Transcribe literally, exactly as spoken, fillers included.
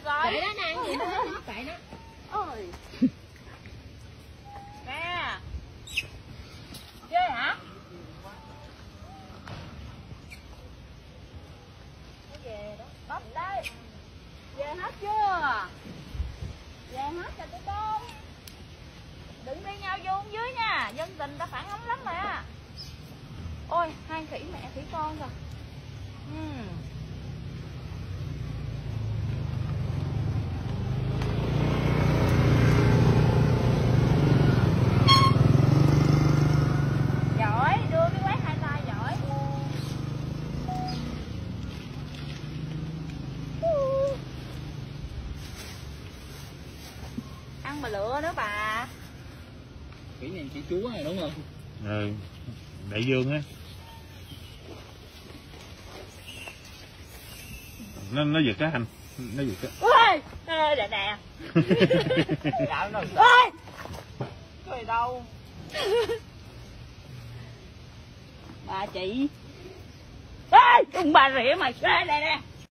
rồi. Vậy đó nè, vậy đó, vậy đó. Ôi. Nè. Chơi hả? Nó về đó. Bắp đây. Về hết chưa? Về hết rồi tụi con. Đừng đi nhau vô dưới nha, dân tình ta phản ứng lắm mà. Ôi, hai khỉ mẹ khỉ con rồi. uhm. Giỏi, đưa cái quét hai tay giỏi. Ăn bà lựa nữa bà. Khỉ này khỉ chúa này đúng không? Ừ, đại dương á. Nó nó giật á anh, nó giật á. Ôi, nè nè. Gạo nó. Ôi. Cười đâu. Bà chị. Ê, ông bà rỉa mày, nè nè nè.